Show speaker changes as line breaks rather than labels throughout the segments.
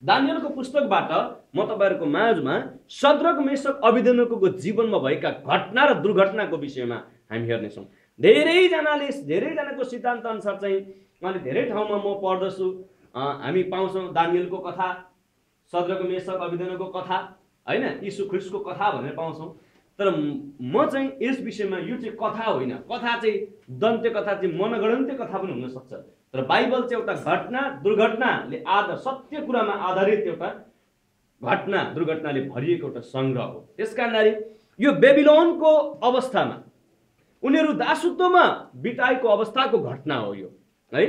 दानियलको पुस्तकबाट म तपाईहरुको माझमा शद्रक मेशक अबेदनगोको जीवनमा भएका घटना र दुर्घटनाको विषयमा हामी हेर्नेछौँ। धेरैजनाको सिद्धान्त अनुसार चाहिँ अनि धेरै ठाउँमा म पढ्दछु हामी पाउँछौँ दानियलको कथा, शद्रक मेशक अबेदनगोको कथा, हैन, यीशु ख्रीष्टको कथा भनेर पाउँछौँ। तर म चाहिँ यस विषयमा यो चाहिँ कथा होइन, कथा चाहिँ दन्त्य कथा चाहिँ मनगढन्त्य कथा पनि हुन सक्छ। तर बाइबल चाहिँ एउटा घटना दुर्घटनाले सत्य कुरामा आधारित एउटा घटना दुर्घटनाले भरिएको एउटा संग्रह हो। त्यसकारणले यो बेबिलोनको अवस्थामा उनीहरू दासत्वमा बिताएको अवस्थाको घटना हो यो, है।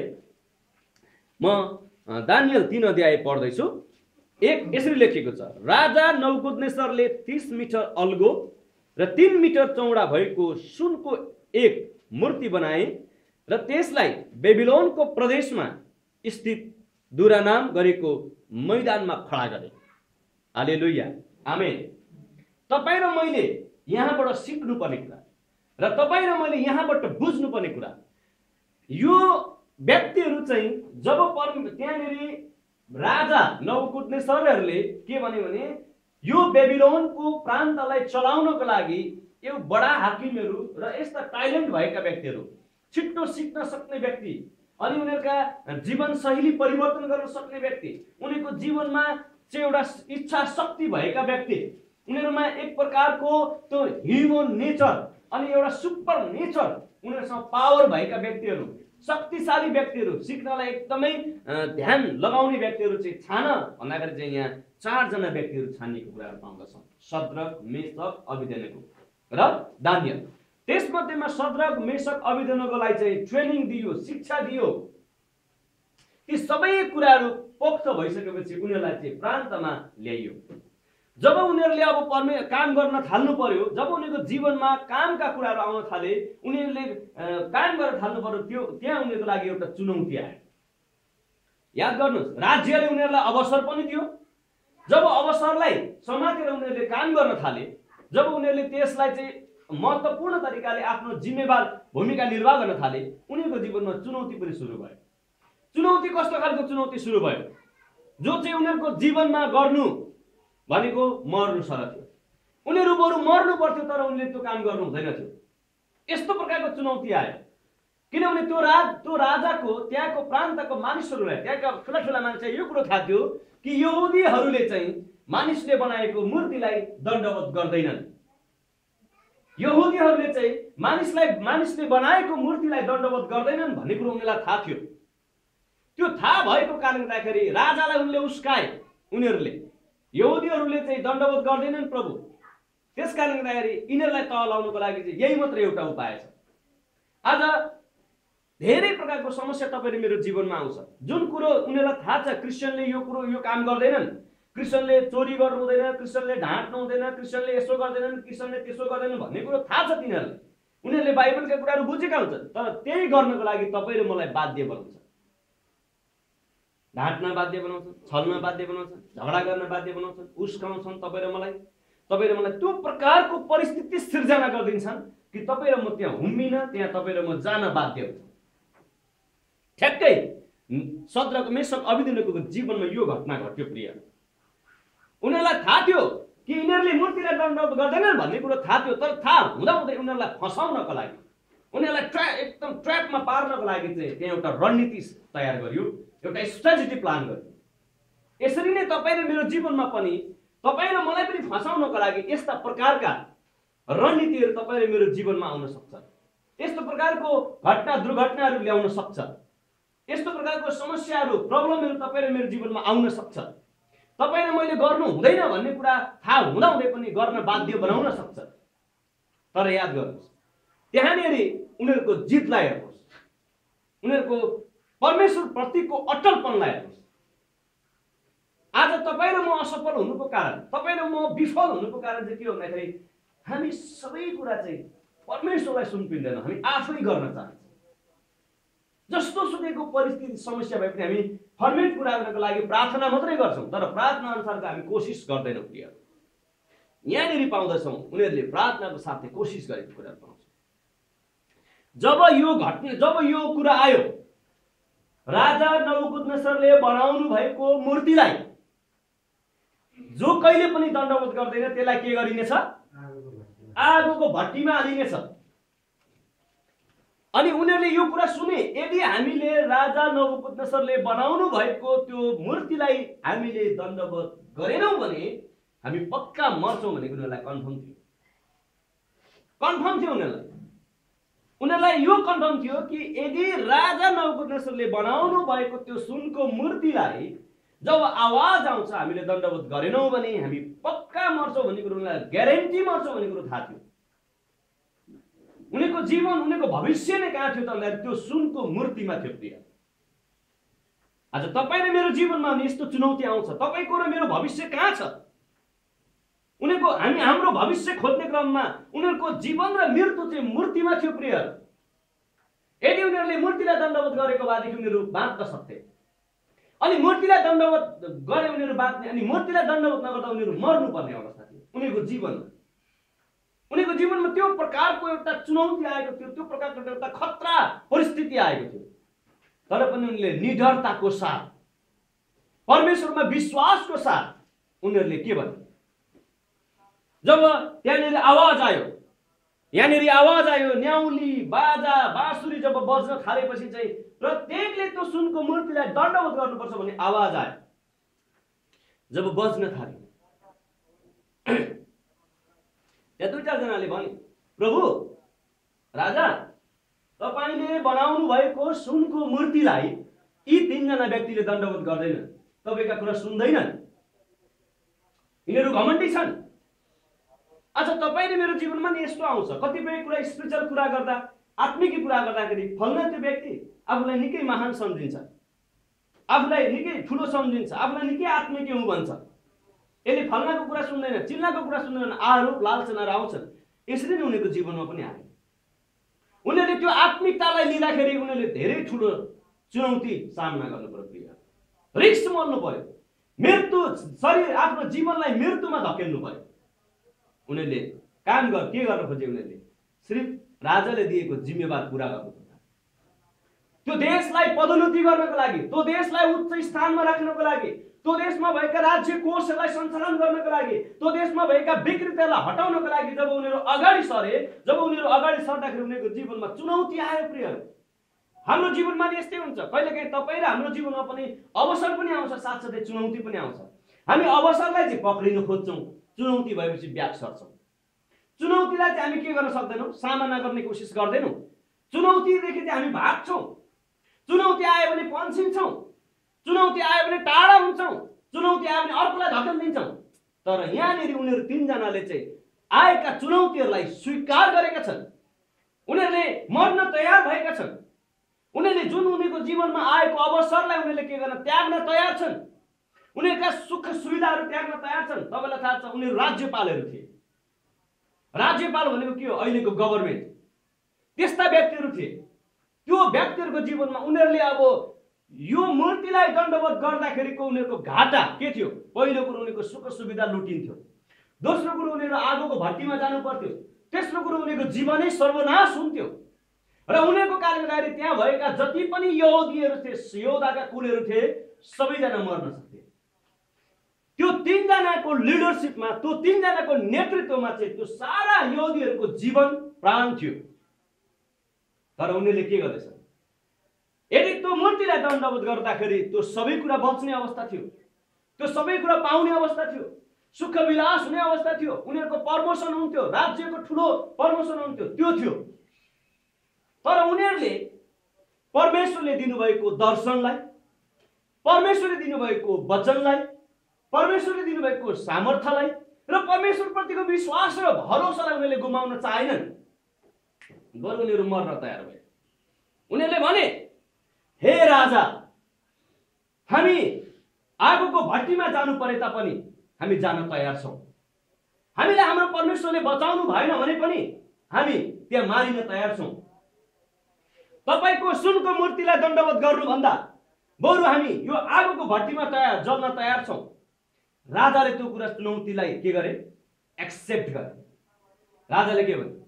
म दानियल 3 अध्याय पढ्दैछु। यसरी लेखिएको छ, राजा नबुकदनेस्सरले 30 मिटर अल्गो र 3 मिटर चौडा भएको सुनको एक मूर्ति बनाए र त्यसलाई बेबिलोनको प्रदेशमा स्थित दुरानाम गरेको मैदानमा खडा गरे। हालेलुया, आमेन। तपाईँ र मैले यहाँबाट सिक्नुपर्ने कुरा र तपाईँ र मैले यहाँबाट बुझ्नुपर्ने कुरा, यो व्यक्तिहरू चाहिँ जब त्यहाँनिर राजा नबुकदनेस्सरले के भन्यो भने यो बेबिलोनको प्रान्तलाई चलाउनको लागि यो बडा हाकिमहरू र यस्ता ट्यालेन्ट भएका व्यक्तिहरू, छिट्टो सिक्न सक्ने व्यक्ति, अनि उनीहरूका जीवन शैली परिवर्तन गर्न सक्ने व्यक्ति, उनीहरूको जीवनमा चाहिँ एउटा इच्छा शक्ति भएका व्यक्ति, उनीहरूमा एक प्रकारको त्यो ह्युमन नेचर अनि एउटा सुपर नेचर, उनीहरूसँग पावर भएका व्यक्तिहरू, शक्तिशाली व्यक्तिहरू, सिक्नलाई एकदमै ध्यान लगाउने व्यक्तिहरू चाहिँ छान भन्दाखेरि चाहिँ यहाँ 4 जना व्यक्तिहरू छानिएको कुराहरू पाउँदछौँ। शद्रक मेशक अबेदनगो र दानियल। त्यसमध्येमा शद्रक मेशक अबेदनगोलाई चाहिँ ट्रेनिङ दियो, शिक्षा दियो। ती सबै कुराहरू पोख्त भइसकेपछि उनीहरूलाई चाहिँ प्रान्तमा ल्याइयो। जब उनीहरूले अब काम गर्न थाल्नु पर्यो, जब उनीहरूको जीवनमा कामका कुराहरू आउन थाले, उनीहरूले काम गर्न थाल्नु पर्यो, त्यहाँ उनीहरूको लागि एउटा चुनौती आयो। याद गर्नुहोस्, राज्यले उनीहरूलाई अवसर पनि दियो। जब अवसरलाई समातेर उनीहरूले काम गर्न थाले, जब उनीहरूले त्यसलाई चाहिँ महत्त्वपूर्ण तरिकाले आफ्नो जिम्मेवार भूमिका निर्वाह गर्न थाले, उनीहरूको जीवनमा चुनौती पनि सुरु भयो। चुनौती कस्तो खालको चुनौती सुरु भयो? जो चाहिँ उनीहरूको जीवनमा गर्नु भनेको मर्नु सर थियो। उनीहरू बरु मर्नु पर्थ्यो तर उनीहरूले त्यो काम गर्नु हुँदैन थियो। यस्तो प्रकारको चुनौती आयो किनभने त्यो राजाको त्यहाँको प्रान्तको मानिसहरूलाई, त्यहाँका ठुला मानिसलाई यो कुरो थाहा थियो कि यहुदीहरूले चाहिँ मानिसले बनाएको मूर्तिलाई दण्डवत गर्दैनन्। यहुदीहरूले चाहिँ मानिसले बनाएको मूर्तिलाई दण्डवत गर्दैनन् भन्ने कुरो उनीहरूलाई थाहा थियो। त्यो थाहा भएको कारणले गर्दाखेरि राजालाई उनले उस्काए। उनीहरूले यहुदीहरूले चाहिँ दण्डवत गर्दैनन् प्रभु, त्यसकारणले गर्दाखेरि यिनीहरूलाई तल लाउनको लागि चाहिँ यही मात्र एउटा उपाय छ। आज धेरै प्रकारको समस्या तपाईँ मेरो जीवनमा आउँछ। जुन कुरो उनीहरूलाई थाहा छ क्रिस्चियनले यो काम गर्दैनन्, क्रिस्चियनले चोरी गर्नु हुँदैन, क्रिस्चियनले ढाँट्नु हुँदैन, क्रिस्चियनले यसो गर्दैनन्, क्रिस्चियनले त्यसो गर्दैनन् भन्ने कुरो थाहा छ तिनीहरूले। उनीहरूले बाइबलका कुराहरू बुझेका हुन्छन्, तर त्यही गर्नको लागि तपाईँ र मलाई बाध्य बनाउँछ। ढाँट्न बाध्य बनाउँछन्, छल्न बाध्य बनाउँछन्, झगडा गर्न बाध्य बनाउँछन्, उस्काउँछन् तपाईँ र मलाई त्यो प्रकारको परिस्थिति सिर्जना गरिदिन्छन् कि तपाईँ र म त्यहाँ हुम्मिन, त्यहाँ तपाईँ र म जान बाध्य हुन्छ। ठ्याक्कै शद्रक मेशक अबेदनगोको जीवनमा यो घटना घट्यो प्रिय। उनीहरूलाई थाहा थियो कि यिनीहरूले मूर्तिलाई दण्डवत गर्दैनन् भन्ने कुरो थाहा थियो, तर थाहा हुँदाहुँदै उनीहरूलाई फसाउनको लागि, उनीहरूलाई एकदम ट्र्यापमा पार्नको लागि चाहिँ त्यहाँ एउटा रणनीति तयार गरियो, एउटा स्ट्रेटेजी प्लान गरियो। यसरी नै तपाईँ र मेरो जीवनमा पनि, तपाईँ र मलाई पनि फसाउनको लागि यस्ता प्रकारका रणनीतिहरू तपाईँ र मेरो जीवनमा आउन सक्छ। यस्तो प्रकारको घटना दुर्घटनाहरू ल्याउन सक्छ। यस्तो प्रकारको समस्याहरू, प्रब्लमहरू तपाईँ र मेरो जीवनमा आउन सक्छ। तपाईँ र मैले गर्नु हुँदैन भन्ने कुरा थाहा हुँदाहुँदै पनि गर्न बाध्य बनाउन सक्छ। तर याद गर्नुहोस्, त्यहाँनिर उनीहरूको जितलाई हेर्नुहोस्, उनीहरूको परमेश्वर प्रतिको अटलपनलाई हेर्नुहोस्। आज तपाईँ र म असफल हुनुको कारण, तपाईँ र म विफल हुनुको कारण चाहिँ के हो भन्दाखेरि हामी सबै कुरा चाहिँ परमेश्वरलाई सुम्पिँदैन, हामी आफै गर्न चाहन्छौँ। जस्तो सुकेको परिस्थिति समस्या भए पनि हामी फर्मेट पुरा गर्नको लागि प्रार्थना मात्रै गर्छौँ, तर प्रार्थना अनुसारको हामी कोसिस गर्दैनौँ प्रिय। यहाँनिर पाउँदछौँ उनीहरूले प्रार्थनाको साथै कोसिस गरेको कुरा पाउँछौँ। जब यो कुरा आयो, राजा नबुकदनेस्सरले बनाउनु भएको मूर्तिलाई जो कहिले पनि दण्डवत गर्दैन त्यसलाई के गरिनेछ? आगोको भट्टीमा हालिनेछ। अनि उनीहरूले यो कुरा सुने, यदि हामीले राजा नबुकदनेस्सरले बनाउनु भएको त्यो मूर्तिलाई हामीले दण्डवत गरेनौँ भने हामी पक्का मर्छौँ भनेको उनीहरूलाई कन्फर्म थियो। कन्फर्म थियो उनीहरूलाई यो कन्फर्म थियो कि यदि राजा नबुकदनेस्सरले बनाउनु भएको त्यो सुनको मूर्तिलाई जब आवाज आउँछ हामीले दण्डवत गरेनौँ भने हामी पक्का मर्छौँ भन्ने कुरो उनीहरूलाई ग्यारेन्टी मर्छौँ भन्ने कुरो थाहा थियो। उनीको जीवन उनीको भविष्य नै कहाँ थियो त भन्दा त्यो सुनको मूर्तिमा थियो। प्रिय, आज तपाईँ र मेरो जीवनमा यस्तो चुनौती आउँछ, तपाईँको र मेरो भविष्य कहाँ छ? उनीको हाम्रो भविष्य खोज्ने क्रममा उनीहरूको जीवन र मृत्यु चाहिँ मूर्तिमा थियो। प्रिय, यदि उनीहरूले मूर्तिलाई दण्डवत गरेको भएदेखि उनीहरू बाँच्न सक्थे। अनि मूर्तिलाई दण्डवत गरे उनीहरू बाँच्ने, अनि मूर्तिलाई दण्डवत नगर्दा उनीहरू मर्नुपर्ने अवस्था थियो उनीहरूको जीवनमा। उनीको जीवनमा त्यो प्रकारको एउटा चुनौती आएको थियो, त्यो प्रकारको एउटा खतरा परिस्थिति आएको थियो। तर पनि उनीहरूले निडरताको साथ, परमेश्वरमा विश्वासको साथ उनीहरूले के भने, जब त्यहाँनिर आवाज आयो, न्याउली बाजा बाँसुरी जब बज्न थालेपछि चाहिँ प्रत्येकले त्यो सुनको मूर्तिलाई दण्डवत गर्नुपर्छ भन्ने आवाज आयो। जब बज्न थाल्यो, त्यहाँ दुई चारजनाले भने, प्रभु राजा, तपाईँले बनाउनु भएको सुनको मूर्तिलाई यी तीनजना व्यक्तिले दण्डवत गर्दैनन्, तपाईँका कुरा सुन्दैनन्, यिनीहरू घमण्डी छन्। अच्छा, तपाईँले मेरो जीवनमा नि यस्तो आउँछ, कतिपय कुरा स्पिरिचुअल कुरा गर्दा, आत्मिक कुरा गर्दाखेरि फल्ना त्यो व्यक्ति आफूलाई निकै महान सम्झिन्छ, आफूलाई निकै ठुलो सम्झिन्छ, आफूलाई निकै आत्मिक हुँ भन्छ। यसले फल्नाको कुरा सुन्दैन, चिल्लाको कुरा सुन्दैन, आरोप लालचनाहरू आउँछन्। यसरी नै उनीहरूको जीवनमा पनि आयो। उनीहरूले त्यो आत्मिकतालाई लिँदाखेरि उनीहरूले धेरै ठुलो चुनौती सामना गर्नु पर्यो। रिस्क मोल्नु पर्यो, मृत्यु शरीर आफ्नो जीवनलाई मृत्युमा धकेल्नु पर्यो। उनीहरूले काम के गर्न खोजे? उनीहरूले सिर्फ राजाले दिएको जिम्मेवार पुरा गर्नु पर्छ। त्यो देशलाई पदोन्नति गर्नको लागि, त्यो देशलाई उच्च स्थानमा राख्नको लागि, त्यो देशमा भएका राज्य कोषहरूलाई सञ्चालन गर्नको लागि, त्यो देशमा भएका विकृतिहरूलाई हटाउनको लागि जब उनीहरू अगाडि सर्दाखेरि उनीहरूको जीवनमा चुनौती आयो। प्रिय, हाम्रो जीवनमा यस्तै हुन्छ। कहिलेकाहीँ तपाईँ र हाम्रो जीवनमा पनि अवसर पनि आउँछ, साथसाथै चुनौती पनि आउँछ। हामी अवसरलाई चाहिँ पक्रिन खोज्छौँ, चुनौती भएपछि ब्याक सर्छौँ। चुनौतीलाई चाहिँ हामी के गर्न सक्दैनौँ? सामना गर्ने कोसिस गर्दैनौँ। चुनौतीदेखि चाहिँ हामी भाग्छौँ। चुनौती आयो भने पन्सिन्छौँ, चुनौती आयो भने टाढा हुन्छौँ, चुनौती आयो भने अर्कोलाई धकेलिदिन्छौँ। तर यहाँनिर उनीहरू तीनजनाले चाहिँ आएका चुनौतीहरूलाई स्वीकार गरेका छन्। उनीहरूले मर्न तयार भएका छन्। उनीहरूले जुन उनीहरूको जीवनमा आएको अवसरलाई उनीहरूले के गर्न त्याग्न तयार छन्। उनीहरूका सुख सुविधाहरू त्याग्न तयार छन्। तपाईँलाई थाहा छ, उनीहरू राज्यपालहरू थिए। राज्यपाल भनेको के हो? अहिलेको गभर्मेन्ट। त्यस्ता व्यक्तिहरू थिए। त्यो व्यक्तिहरूको जीवनमा उनीहरूले अब यो मूर्तिलाई दण्डवत गर्दाखेरिको उनीहरूको घाटा के थियो? पहिलो कुरो उनीहरूको सुख सुविधा लुटिन्थ्यो। दोस्रो कुरो उनीहरू आगोको भट्टीमा जानु पर्थ्यो। तेस्रो कुरो उनीहरूको जीवनै सर्वनाश हुन्थ्यो। र उनीहरूको कारणले गर्दाखेरि त्यहाँ भएका जति पनि यहुदीहरू थिए, यहुदाका कुलहरू थिए, सबैजना मर्न सक्थे। त्यो तीनजनाको लिडरसिपमा, त्यो तीनजनाको नेतृत्वमा चाहिँ त्यो सारा यहुदीहरूको जीवन प्राण थियो। तर उनीहरूले के गर्दैछन्? यदि त्यो मूर्तिलाई दण्डवत गर्दाखेरि त्यो सबै कुरा बच्ने अवस्था थियो, त्यो सबै कुरा पाउने अवस्था थियो, सुख विलास हुने अवस्था थियो, उनीहरूको प्रमोसन हुन्थ्यो, राज्यको ठुलो प्रमोसन हुन्थ्यो, त्यो थियो। तर उनीहरूले परमेश्वरले दिनुभएको दर्शनलाई, परमेश्वरले दिनुभएको वचनलाई, परमेश्वरले दिनुभएको सामर्थ्यलाई र परमेश्वरप्रतिको विश्वास र भरोसालाई उनीहरूले गुमाउन चाहेनन्। बरु उनीहरू मर्न तयार भए। उनीहरूले भने, हे राजा, हामी आगोको भट्टीमा जानु परे तापनि हामी जान तयार छौँ। हामीलाई हाम्रो परमेश्वरले बचाउनु भएन भने पनि हामी त्यहाँ मारिन तयार छौँ। तपाईको सुनको मूर्तिलाई दण्डवत गर्नुभन्दा बरु हामी यो आगोको भट्टीमा जल्न तयार छौँ। राजाले त्यो कुरा चुनौतीलाई के गरे? एक्सेप्ट गरे। राजाले के भने,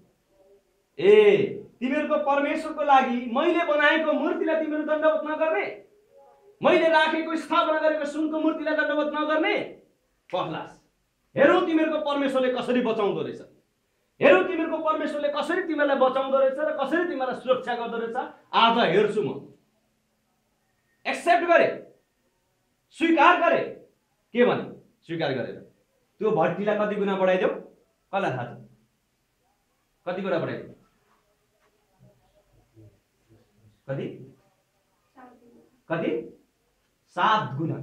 ए तिमीहरूको परमेश्वरको लागि मैले बनाएको मूर्तिलाई तिमीहरू दण्डवत नगर्ने, मैले राखेको स्थापना गरेको सुनको मूर्तिलाई दण्डवत नगर्ने? पहलास हेरौ तिमीहरूको परमेश्वरले कसरी बचाउँदो रहेछ, हेरौ तिमीहरूको परमेश्वरले कसरी तिमीहरूलाई बचाउँदो रहेछ र कसरी तिमीहरूलाई सुरक्षा गर्दो रहेछ। आज हेर्छु म। एक्सेप्ट गरे, स्वीकार गरे। के भने स्वीकार गरेर त्यो भट्टीलाई कति गुणा बढाइदेऊ? कसलाई थाहा छ? कति गुणा बढाइदेऊ? कति कति 7 गुणा।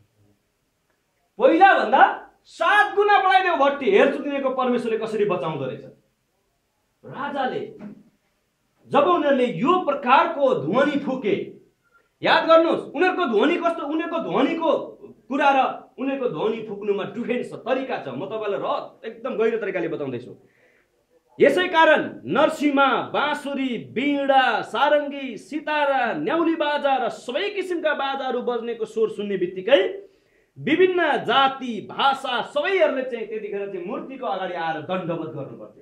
पहिला भन्दा 7 गुणा बढाइदेऊ भट्टी। हेर्छु तिमीको परमेश्वरले कसरी बचाउँदो रहेछ। राजाले जब उनीहरूले यो प्रकारको ध्वनि फुके, याद गर्नुहोस् उनीहरूको ध्वनि कस्तो, उनीहरूको ध्वनिको कुरा र उनीहरूको ध्वनि फुक्नुमा डिफरेन्स छ, तरिका छ। म तपाईँलाई एकदम गहिरो तरिकाले बताउँदैछु। यसै कारण नरसिंहा, बाँसुरी, बीडा, सारङ्गी, सितारा, न्याउली बाजा र सबै किसिमका बाजाहरू बज्नेको स्वर सुन्ने बित्तिकै विभिन्न जाति भाषा सबैहरूले चाहिँ त्यतिखेर चाहिँ मूर्तिको अगाडि आएर दण्डवत गर्नुपर्थ्यो।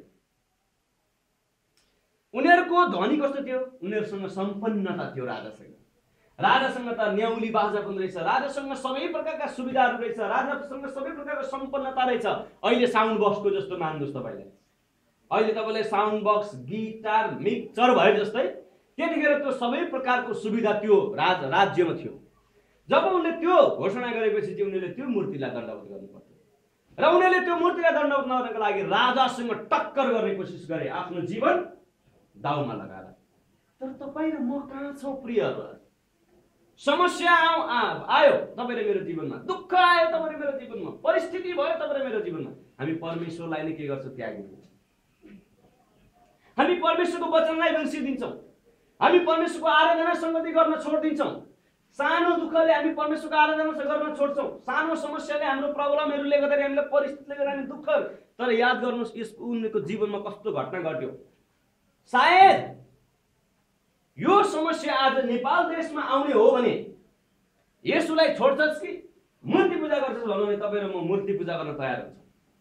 उनीहरूको ध्वनि कस्तो थियो? उनीहरूसँग सम्पन्नता थियो। राजासँग त न्याउली बाजा पनि रहेछ, राजासँग सबै प्रकारका सुविधाहरू रहेछ, राजासँग सबै प्रकारको सम्पन्नता रहेछ। अहिले साउन्ड बक्सको जस्तो मान्नुहोस् तपाईँले, अहिले तपाईँलाई साउन्ड बक्स, गिटार, मिक्सर भयो जस्तै त्यतिखेर त्यो सबै प्रकारको सुविधा त्यो राज्यमा थियो। जब उनले त्यो घोषणा गरेपछि चाहिँ उनीहरूले त्यो मूर्तिलाई दण्डवत गर्नु पर्थ्यो र उनीहरूले त्यो मूर्तिलाई दण्डवत नगर्नको लागि राजासँग टक्कर गर्ने कोसिस गरे, आफ्नो जीवन दाउमा लगाएर। तर तपाईँ र म कहाँ छौँ प्रियहरू? समस्या आयो तपाईँ र मेरो जीवनमा, दुःख आयो तपाईँ र मेरो जीवनमा, परिस्थिति भयो तपाईँ र मेरो जीवनमा, हामी परमेश्वरलाई नै के गर्छौँ? त्यागिदिन्छौँ। हामी परमेश्वरको वचनलाई बिर्सिदिन्छौँ। हामी परमेश्वरको आराधना सङ्गति गर्न छोडिदिन्छौँ। सानो दुःखले हामी परमेश्वरको आराधना गर्न छोड्छौँ। सानो समस्याले, हाम्रो प्रब्लमहरूले गर्दाखेरि, हामीलाई परिस्थितिले गर्दा हामी दुःख। तर याद गर्नुहोस् यस उनको जीवनमा कस्तो घटना घट्यो। सायद यो समस्या आज नेपाल देशमा आउने हो भने यसुलाई छोड्छस् कि मूर्ति पूजा गर्छस् भन्नु भने तपाईँ र म मूर्ति पूजा गर्न तयार हुन्छ।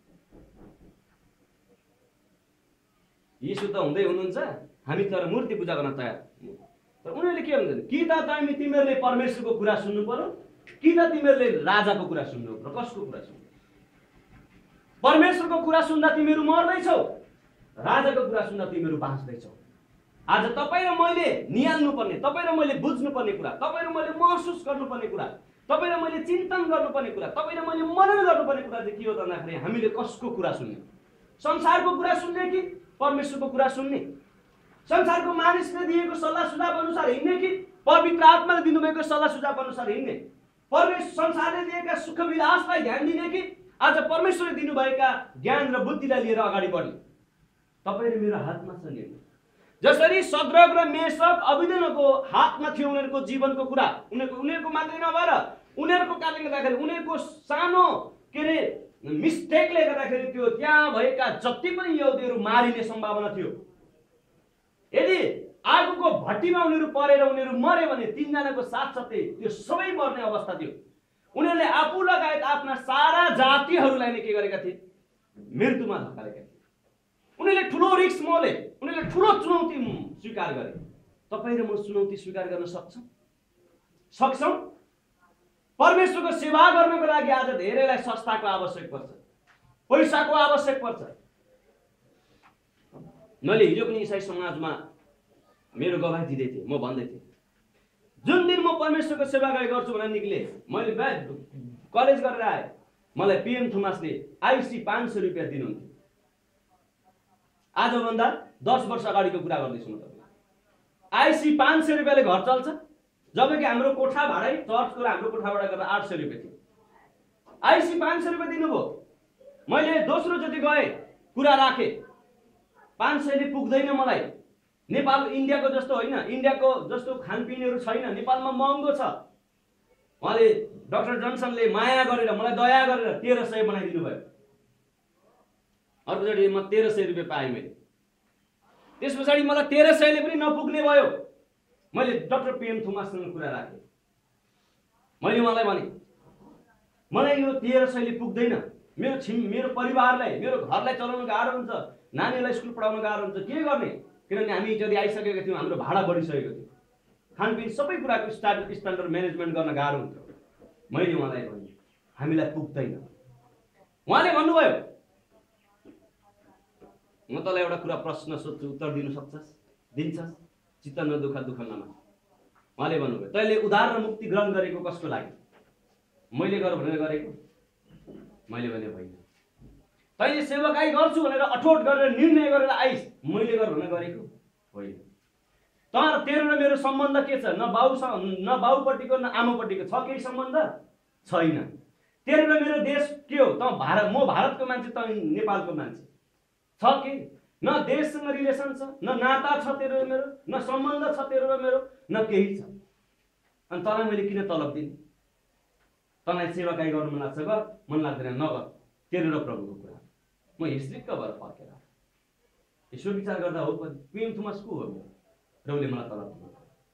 यीशु त हुँदै हुनुहुन्छ, हामी तर मूर्ति पूजा गर्न तयार। तर उनीहरूले के भन्छन्? कि त तिमीहरूले परमेश्वरको कुरा सुन्नु पर्यो, कि त तिमीहरूले राजाको कुरा सुन्नु पर्यो। कसको कुरा सुन्नु? परमेश्वरको कुरा सुन्दा तिमीहरू मर्दैछौ, राजाको कुरा सुन्दा तिमीहरू बाँच्दैछौ। आज तपाईँ र मैले निहाल्नुपर्ने, तपाईँ र मैले बुझ्नुपर्ने कुरा, तपाईँ र मैले महसुस गर्नुपर्ने कुरा, तपाईँ र मैले चिन्तन गर्नुपर्ने कुरा, तपाईँ र मैले मनन गर्नुपर्ने कुरा चाहिँ के हो भन्दाखेरि हामीले कसको कुरा सुन्ने? संसारको कुरा सुन्ने कि परमेश्वरको कुरा सुन्ने? संसारको मानिसले दिएको सल्लाह सुझाव अनुसार हिँड्ने कि पवित्र आत्माले दिनुभएको सल्लाह सुझाव अनुसार हिँड्ने? संसारले दिएका सुख विलासलाई ध्यान दिने कि आज परमेश्वरले दिनुभएका ज्ञान र बुद्धिलाई लिएर अगाडि बढ्ने? तपाईँ र मेरो हातमा छ निर्णय। जसरी सद्रक र मेशक अबेदनको हातमा थियो उनीहरूको जीवनको कुरा, उनीहरूको मात्रै नभएर उनीहरूको कारणले गर्दाखेरि, उनीहरूको सानो के अरे मिस्टेकले गर्दाखेरि त्यो त्यहाँ भएका जति पनि यहुदीहरू मारिने सम्भावना थियो। यदि आगोको भट्टीमा उनीहरू परेर उनीहरू मरे भने 3 जनाको साथसाथै त्यो सबै मर्ने अवस्था थियो। उनीहरूले आफू लगायत आफ्ना सारा जातिहरूलाई नै के गरेका थिए? मृत्युमा धकेलेका थिए। उनीहरूले ठुलो रिस्क मोले, उनीहरूले ठुलो चुनौती स्वीकार गरे। तपाईँ र म चुनौती स्वीकार गर्न सक्छौँ? परमेश्वरको सेवा गर्नको लागि आज धेरैलाई संस्थाको आवश्यक पर्छ, पैसाको आवश्यक पर्छ। मैले हिजो पनि इसाई समाजमा मेरो गवाही दिँदै थिएँ। म भन्दै थिएँ जुन दिन म परमेश्वरको सेवा गर्छु भनेर निक्ले, मैले कलेज गरेर आएँ, मलाई पीएम थोमसले आइसी 500 रुपियाँ दिनुहुन्थ्यो। आजभन्दा 10 वर्ष अगाडिको कुरा गर्दैछु म तपाईलाई। आइसी 500 रुपियाँले घर चल्छ, जबकि हाम्रो कोठा भाडै चर्चको र हाम्रो कोठा भाडा गरेर 800 रुपियाँ थियो। आइसी 500 रुपियाँ दिनुभयो। मैले दोस्रो चोटि गएँ, कुरा राखेँ, 500 ले पुग्दैन मलाई। नेपाल इन्डियाको जस्तो होइन, इन्डियाको जस्तो खानपिनहरू छैन, नेपालमा महँगो छ। उहाँले डाक्टर जनसनले माया गरेर मलाई दया गरेर 1300 बनाइदिनु भयो। अर्कोचोटि म 1300 रुपियाँ पाएँ मैले। त्यस पछाडि मलाई 1300 ले पनि नपुग्ने भयो। मैले डाक्टर पीएम थोमससँग कुरा राखेँ। मैले उहाँलाई भने मलाई यो 1300 ले पुग्दैन, मेरो परिवारलाई, मेरो घरलाई चलाउन गाह्रो हुन्छ, नानीहरूलाई स्कुल पढाउन गाह्रो हुन्छ, के गर्ने? किनभने हामी जति आइसकेका थियौँ, हाम्रो भाडा बढिसकेको थियो, खानपिन सबै कुराको स्ट्यान्डर्ड म्यानेजमेन्ट गर्न गाह्रो हुन्थ्यो। मैले उहाँलाई भने हामीलाई पुग्दैन। उहाँले भन्नुभयो, म तँलाई एउटा कुरा प्रश्न सोध्छु, उत्तर दिनु सक्छस्? दिन्छस्? चित्त नदुखा, दुःख नमान। उहाँले भन्नुभयो, तैँले उद्धार र मुक्ति ग्रहण गरेको कसको लागि? मैले गर भनेर गरेको? मैले भने होइन। तैँले सेवकाई गर्छु भनेर अठोट गरेर निर्णय गरेर आइस, मैले गर भनेर गरेको होइन। तेरो र मेरो सम्बन्ध के छ? न बाउपट्टिको न आमापट्टिको छ केही सम्बन्ध छैन। तेरो र मेरो देश के हो? म भारतको मान्छे, त नेपालको मान्छे, छ के? न देशसँग रिलेसन छ, न नाता छ तेरो र मेरो, न सम्बन्ध छ तेरो र मेरो, न केही छ। अनि तँलाई मैले किन तलब दिने? तँलाई सेवाकाई गर्नु मन लाग्छ गर, मन लाग्दैन नगर, तेरो र प्रभुको कुरा। म हिस्ट्रिक्क भएर फर्केर यसो विचार गर्दा हो पनि क्विम थोमस को हो र उसले मलाई तलब दिनु?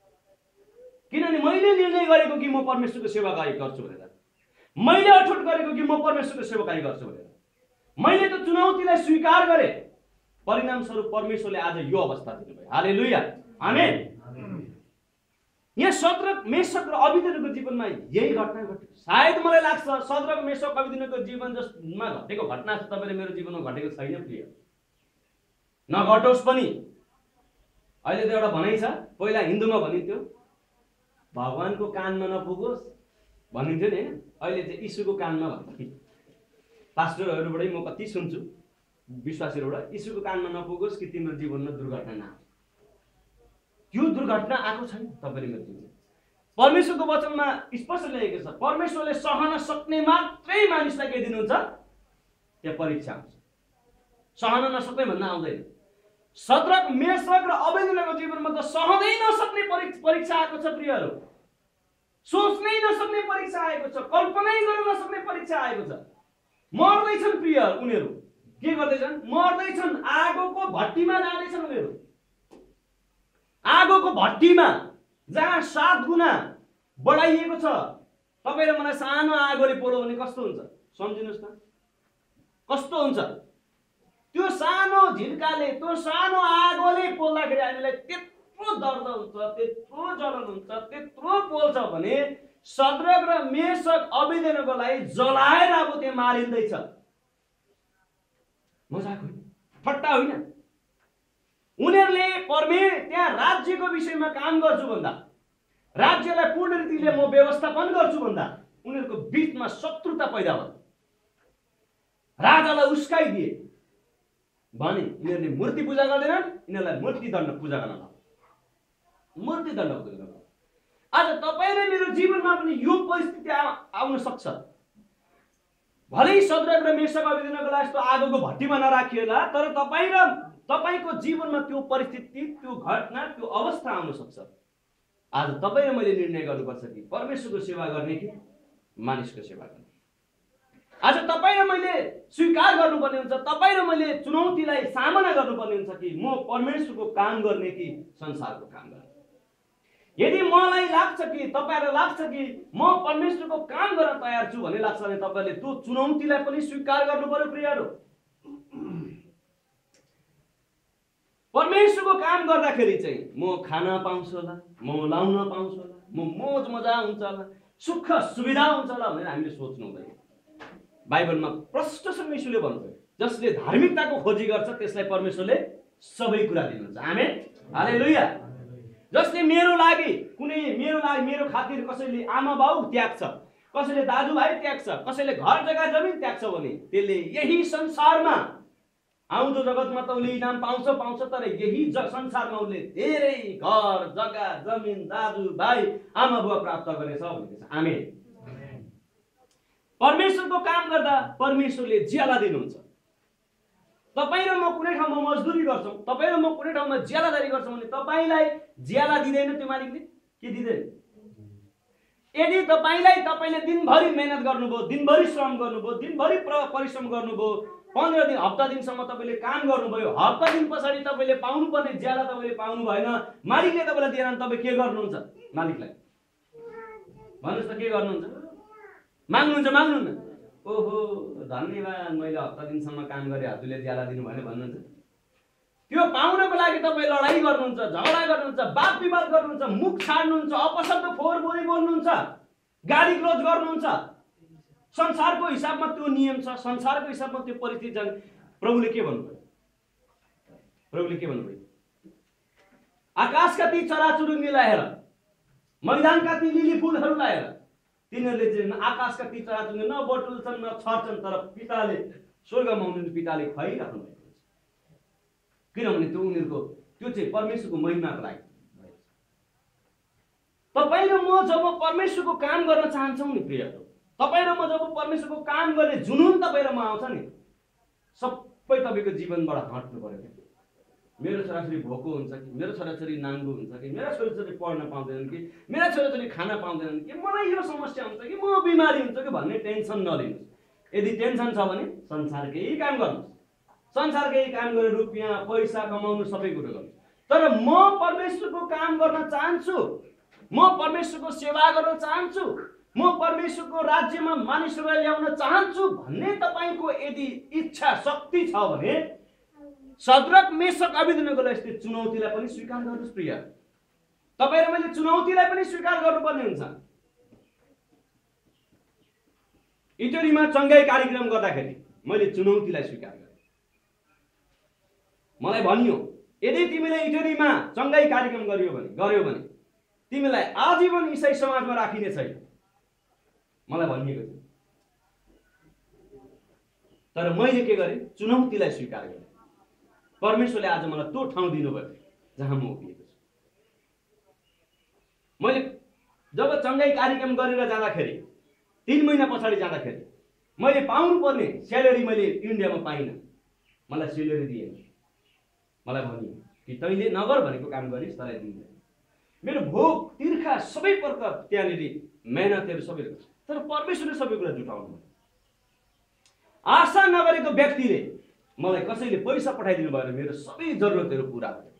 किनभने मैले निर्णय गरेको कि म परमेश्वरको सेवाकाई गर्छु भनेर, मैले अठोट गरेको कि म परमेश्वरको सेवाकाई गर्छु भनेर, मैले त चुनौतीलाई स्वीकार गरे। परिणाम स्वरूप परमेश्वरले आज यो अवस्था दिनुभयो। हालेलुया, आमेन। यहाँ शद्रक, मेशक र अबेदनको जीवनमा यही घटना घट्यो। सायद मलाई लाग्छ शद्रक, मेशक, अबेदनको जीवन जसमा घटेको घटना छ तपाईले मेरो जीवनमा घटेको छैन प्रिय, नघटोस् पनि। अहिले त एउटा भनाइ छ, पहिला हिन्दूमा भनिन्थ्यो भगवानको कानमा नपुगोस् भनिन्थ्यो नि हैन, अहिले चाहिँ यीशुको कानमा भन्छ। पास्टरहरुबाटै म कति सुन्छु, विश्वासीहरुबाट, यीशुको कानमा नपुगोस् कि तिम्रो जीवनमा दुर्घटना नआओस्। त्यो दुर्घटना आएको छैन तपाईले मेरो जीवनमा। परमेश्वरको वचनमा स्पष्ट लेखेको छ, परमेश्वरले सहन सक्ने मात्रै मानिसलाई के दिनुहुन्छ? त्यो परीक्षा हुन्छ। सहन नसक्ने भन्न आउँदैन। शद्रक, मेशक र अबेदनको जीवनमा त सहनै नसक्ने परीक्षा आएको छ प्रियहरु। सोच्नै नसक्ने परीक्षा आएको छ, कल्पनै गर्न नसक्ने परीक्षा आएको छ। मर्दैछन् प्रियहरु, उनीहरु के गर्दैछन्? मर्दैछन्, आगोको भट्टीमा जाँदैछन् उनीहरु। आगोको भट्टीमा जहाँ 7 गुना बढाइएको छ। तपाई र मलाई सानो आगोले पोल्यो भने कस्तो हुन्छ सम्झिनुस् न, कस्तो हुन्छ? त्यो सानो झिल्काले, त्यो सानो आगोले पोल्दाखेरि हामीलाई त्यत्रो दर्द हुन्छ, त्यत्रो जलन हुन्छ, त्यत्रो पोल्छ भने शद्रक र मेशक अबेदनकोलाई जलाएर अब त्यहाँ मारिँदैछ। मजाक होइन, ठट्टा होइन। उनीहरूले त्यहाँ राज्यको विषयमा काम गर्छु भन्दा, राज्यलाई पूर्ण रीतिले म व्यवस्थापन गर्छु भन्दा उनीहरूको बीचमा शत्रुता पैदा भयो। राजालाई उस्काइदिए भने यिनीहरूले मूर्ति पूजा गर्दैनन्, यिनीहरूलाई मूर्ति दण्ड पूजा गर्न लाउ, मूर्ति दण्ड पूजा गर्न। आज तपाईँ र मेरो जीवनमा पनि यो परिस्थिति आउन सक्छ। भलै शद्रक र मेशक अबेदनको जस्तो आगोको भट्टीमा नराखिएला, तर तपाईँ र तपाईको जीवनमा त्यो परिस्थिति, त्यो घटना, त्यो अवस्था आउन सक्छ। आज तपाईँ र मैले निर्णय गर्नुपर्छ कि परमेश्वरको सेवा गर्ने कि मानिसको सेवा गर्ने। आज तपाईँ र मैले स्वीकार गर्नुपर्ने हुन्छ, तपाईँ र मैले चुनौतीलाई सामना गर्नुपर्ने हुन्छ कि म परमेश्वरको काम गर्ने कि संसारको काम गर्ने। यदि मलाई लाग्छ कि तपाईहरुलाई लाग्छ कि म परमेश्वरको काम गर्न तयार छु भन्ने लाग्छ भने तपाईले त्यो चुनौतीलाई पनि स्वीकार गर्नु पर्यो प्रियहरु। परमेश्वरको काम गर्दाखेरि चाहिँ म खान पाउँछु होला, म लाउन पाउँछु होला, म मोज मजा हुन्छ होला, सुख सुविधा हुन्छ होला भनेर हामीले सोच्नु हुँदैन। बाइबलमा प्रष्टसँग यीशुले भन्नुभयो, जसले धार्मिकताको खोजी गर्छ त्यसलाई परमेश्वरले सबै कुरा दिनुहुन्छ। आमेन, हालेलुया। जसले मेरो खातिर कसैले आमा बाउ त्याग्छ, कसैले दाजुभाइ त्याग्छ, कसैले घर जग्गा जमिन त्याग्छ भने त्यसले यही संसारमा आउँदो जगतमा त उसले इनाम पाउँछ, तर यही संसारमा उसले धेरै घर जग्गा जमिन दाजुभाइ आमा बुवा प्राप्त गर्नेछ भनेको छ। आमेन। परमेश्वरको काम गर्दा परमेश्वरले ज्याला दिनुहुन्छ। तपाईँ र म कुनै ठाउँमा मजदुरी गर्छौं, तपाईँ र म कुनै ठाउँमा ज्यालादारी गर्छौं भने तपाईलाई ज्याला दिदैन त्यो मालिकले? के दिदैन? यदि तपाईले दिनभरि मेहनत गर्नुभयो, दिनभरि श्रम गर्नुभयो, दिनभरि परिश्रम गर्नुभयो, 15 दिन हप्ता दिनसम्म तपाईले काम गर्नुभयो, हप्ता दिन पछाडी तपाईले पाउनुपर्ने ज्याला तपाईले पाउनु भएन, मालिकले तपाईलाई दिएन, तपाई के गर्नुहुन्छ? मालिकलाई भन्नुस् त के गर्नुहुन्छ? माग्नुहुन्छ? माग्नुहुन्न? ओहो धन्यवाद, मैले हप्ता दिनसम्म काम गरे, हजुरले ज्याला दिनु भएन भन्नुहुन्छ। त्यो पाउनको लागि तपाईँ लडाई गर्नुहुन्छ, झगडा गर्नुहुन्छ, वाद विवाद गर्नुहुन्छ, मुख छाड्नुहुन्छ, अपशब्द फोहोर बोली बोल्नुहुन्छ, गाली क्लोज गर्नुहुन्छ। संसारको हिसाबमा त्यो नियम छ, संसारको हिसाबमा त्यो परिस्थिति छ। प्रभुले के भन्नुभयो? प्रभुले के भन्नुभयो? आकाशका ती चराचुरुङ्गीलाई हेर, मैदानका ती लिली फुलहरूलाई हेर, तिनीहरूले चाहिँ आकाशका ती चराचुरुङ्गी न बटुल्छन् न छर्छन्, तर पिताले स्वर्गमा हुनुहुने पिताले खुवाइराख्नु भएको छ। किनभने त्यो उनीहरूको त्यो चाहिँ परमेश्वरको महिमाको लागि। तपाईँ र म जब परमेश्वरको काम गर्न चाहन्छौँ नि प्रियहरू, तपाईँ र म जब परमेश्वरको काम गर्ने जुनुन तपाईँ र म आउँछ नि, सबै तपाईँको जीवनबाट हट्नु पर्यो। मेरो छोराछोरी भोको हुन्छ कि, मेरो छोराछोरी नाङ्गो हुन्छ कि, मेरा छोराछोरी पढ्न पाउँदैनन् कि, मेरा छोराछोरी खाना पाउँदैनन् कि, मलाई यो समस्या हुन्छ कि, म बिमारी हुन्छ कि भन्ने टेन्सन नलिनुहोस्। यदि टेन्सन छ भने संसारकै काम गर्नुहोस्, संसारकै काम गरेर रुपियाँ पैसा कमाउनु सबै कुरो गर्नुहोस्। तर म परमेश्वरको काम गर्न चाहन्छु, म परमेश्वरको सेवा गर्न चाहन्छु, म परमेश्वरको राज्यमा मानिसहरूलाई ल्याउन चाहन्छु भन्ने तपाईँको यदि इच्छा शक्ति छ भने सद्रक मेशक अबेदनगोलाई यस्तै चुनौतीलाई पनि स्वीकार गर्नुहोस्। प्रिय, तपाईँ र मैले चुनौतीलाई पनि स्वीकार गर्नुपर्ने हुन्छ। इटलीमा चङ्गाई कार्यक्रम गर्दाखेरि मैले चुनौतीलाई स्वीकार गरेँ। मलाई भनियो यदि तिमीले इटलीमा चङ्गाई कार्यक्रम गर्यो भने तिमीलाई आजीवन इसाई समाजमा राखिने छैन, मलाई भनिएको थियो। तर मैले के गरेँ? चुनौतीलाई स्वीकार गरेँ। परमेश्वरले आज मलाई त्यो ठाउँ दिनुभयो जहाँ म उभिएको छु। मैले जब चङ्गाई कार्यक्रम गरेर जाँदाखेरि 3 महिना पछाडि जाँदाखेरि मैले पाउनुपर्ने स्यालेरी मैले इन्डियामा पाइनँ। मलाई स्यालेरी दिएन। मलाई भनियो कि तैँले नगर भनेको काम गरिस्, तँलाई दिँदैन। मेरो भोक तिर्खा सबै प्रकार त्यहाँनिर मेहनतहरू सबै, तर परमेश्वरले सबै कुरा जुटाउनु। आशा नगरेको व्यक्तिले मलाई कसैले पैसा पठाइदिनु भएर मेरो सबै जरुरतहरू पुरा भयो।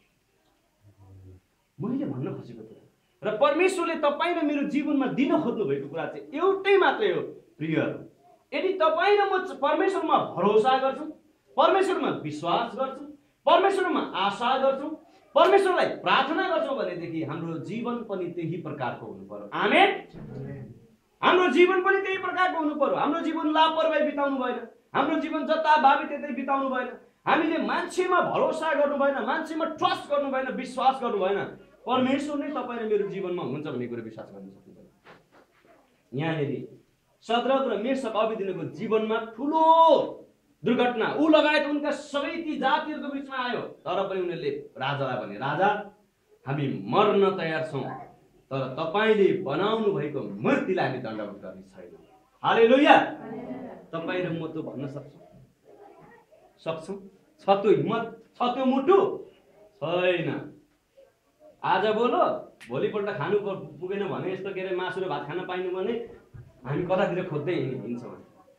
मैले भन्न खोजेको कुरा र परमेश्वरले तपाईँ र मेरो जीवनमा दिन खोज्नु भएको कुरा चाहिँ एउटै मात्रै हो प्रियहरू। यदि तपाईँ र म परमेश्वरमा भरोसा गर्छौँ, परमेश्वरमा विश्वास गर्छौँ, परमेश्वरमा आशा गर्छौँ, परमेश्वरलाई प्रार्थना गर्छौँ भनेदेखि हाम्रो जीवन पनि त्यही प्रकारको हुनु पर्यो। आमेन। हाम्रो जीवन पनि त्यही प्रकारको हुनु पर्यो। हाम्रो जीवन लापरवाही बिताउनु भएन, हाम्रो जीवन जताभावी त्यतै बिताउनु भएन। हामीले मान्छेमा भरोसा गर्नु भएन, मान्छेमा ट्रस्ट गर्नु भएन, विश्वास गर्नु भएन। परमेश्वर नै तपाईँ र मेरो जीवनमा हुनुहुन्छ भन्ने कुरो विश्वास गर्न सक्नुहुन्छ। यहाँनिर सद्रक र मेशक अबेदनगोको जीवनमा ठुलो दुर्घटना ऊ लगायत उनका सबै ती जातिहरूको बिचमा आयो। तर पनि उनीहरूले राजालाई भने, राजा हामी मर्न तयार छौँ, तर तपाईँले बनाउनु भएको मूर्तिलाई हामी दण्डवत गर्ने छैन। हालेलुया। तपाईँ र म त भन्न सक्छौँ? छ त्यो हिम्मत, छ त्यो मुटु? छैन। आज बोलो, भोलिपल्ट खानु पुगेन भने, यस्तो के अरे मासु र भात खान पाइनु भने हामी कतातिर खोज्दै हिँड्छौँ।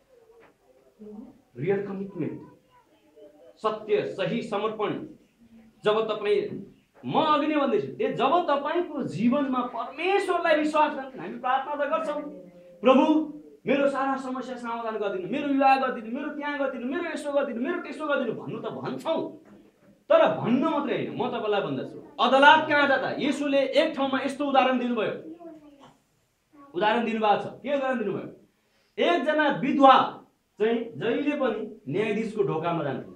रियल कमिटमेन्ट, सत्य सही समर्पण। जब तपाईँ, म अघि नै भन्दैछु, जब तपाईँको जीवनमा परमेश्वरलाई विश्वास गर्छन्, हामी प्रार्थना त गर्छौँ, प्रभु मेरो सारा समस्या समाधान गरिदिनु, मेरो विवाह गरिदिनु, मेरो त्यहाँ गरिदिनु, मेरो यसो गरिदिनु, मेरो त्यसो गरिदिनु भन्नु त भन्छौँ। तर भन्न मात्रै होइन, म तपाईँलाई भन्दछु, अदालत कहाँ जाँदा येशूले एक ठाउँमा यस्तो उदाहरण दिनुभयो। उदाहरण दिनुभएको छ। के उदाहरण दिनुभयो? एकजना विधवा चाहिँ जहिले पनि न्यायाधीशको ढोकामा जान्थ्यो।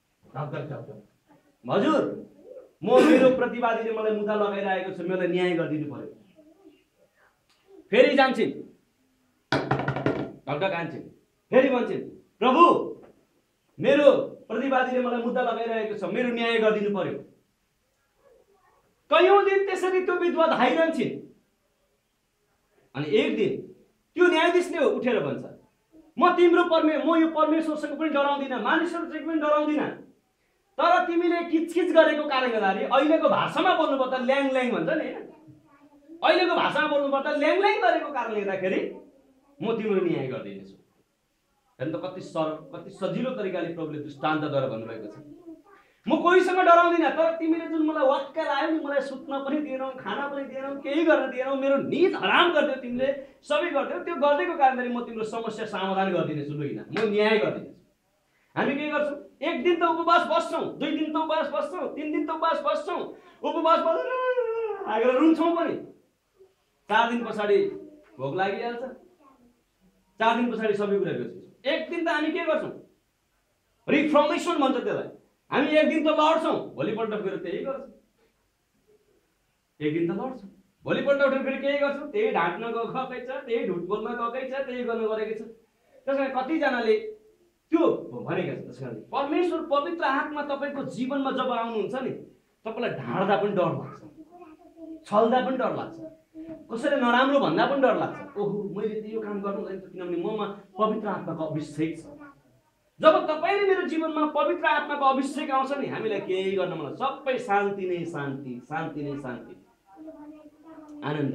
हजुर, म मेरो प्रतिवादीले मलाई मुद्दा लगाइरहेको छ, मलाई न्याय गरिदिनु पर्यो। फेरि जान्छन्, ढकढक हान्छन्, फेरि भन्छन्, प्रभु मेरो प्रतिवादीले मलाई मुद्दा लगाइरहेको छ, मेरो न्याय गरिदिनु पर्यो। कयौं दिन त्यसरी त्यो विधवा धाइरहन्छन्। अनि एक दिन त्यो न्यायाधीशले उठेर भन्छ, म यो परमेश्वरसँग पनि डराउँदिनँ, मानिसहरूसँग पनि डराउँदिनँ, तर तिमीले किचकिच गरेको कारणले गर्दाखेरि अहिलेको भाषामा बोल्नुपर्दा ल्याङ ल्याङ भन्छ नि हैन, अहिलेको भाषामा बोल्नुपर्दा ल्याङ ल्याङ गरेको कारणले गर्दाखेरि म तिम्रो न्याय गर्दिनेछु। हेर्नु त कति सरल, कति सजिलो तरिकाले प्रभुले दृष्टान्तद्वारा भन्नुभएको छ। म कोहीसँग डराउँदिनँ, तर तिमीले जुन मलाई वाक्क लायो नि, मलाई सुत्न पनि दिएनौ, खाना पनि दिएनौ, केही गर्न दिएनौ, मेरो निद हराम गरिदियो, तिमीले सबै गरिदियौ। त्यो गर्दैको कारणले म तिम्रो समस्या समाधान गरिदिनेछु, लुइन म न्याय गरिदिनेछु। हामी के गर्छौँ? एक दिन त उपवास बस्छौँ, 2 दिन त उपवास बस्छौँ, 3 दिन त उपवास बस्छौँ, उपवास बसेर आएर रुन्छौँ पनि। 4 दिन पछाडि भोक लागिहाल्छ। 4 दिन पछाडि सबै कुरा बिर्सिन्छौँ। एक दिन त हामी के गर्छौँ? रिफर्मेसन भन्छ त्यसलाई। हामी एक दिन त लड्छौँ, भोलिपल्ट फेरि त्यही गर्छौँ। एक दिन त लड्छौँ, भोलिपल्ट उठेर फेरि केही गर्छौँ, त्यही ढाँट्न गएकै छ, त्यही ढुट बोल्न गएकै छ, त्यही गर्नु गरेकै छ। त्यसकारण कतिजनाले त्यो भनेका छन्। त्यसकारण परमेश्वर पवित्र आत्मा तपाईँको जीवनमा जब आउनुहुन्छ नि, तपाईँलाई ढाँट्दा पनि डर लाग्छ, छल्दा पनि डर लाग्छ, कसैले नराम्रो भन्दा पनि डर लाग्छ। ओहो, मैले त यो काम गर्नु हुँदैन, किनभने ममा पवित्र आत्माको अभिषेक छ। जब तपाईँले मेरो जीवनमा पवित्र आत्माको अभिषेक आउँछ नि, हामीलाई केही गर्न मन, सबै शान्ति नै शान्ति, शान्ति नै शान्ति, आनन्द।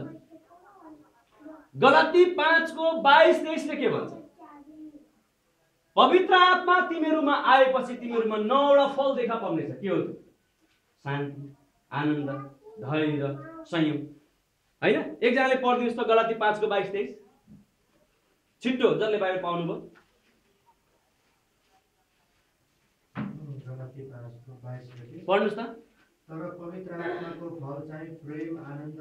गलाती 5:22-23 ले के भन्छ? पवित्र आत्मा तिमीहरूमा आएपछि तिमीहरूमा 9वटा फल देखा पर्नेछ। के हो त्यो? शान्ति, आनन्द, धैर्य, संयम। हैन? एकजनाले पढ्दिनुहोस् त गलाती 5:22-23। छिट्टो, जसले बाइबल पाउनुभयो। पढ्नुस् त।
तर पवित्र आत्माको फल चाहिँ प्रेम, आनन्द,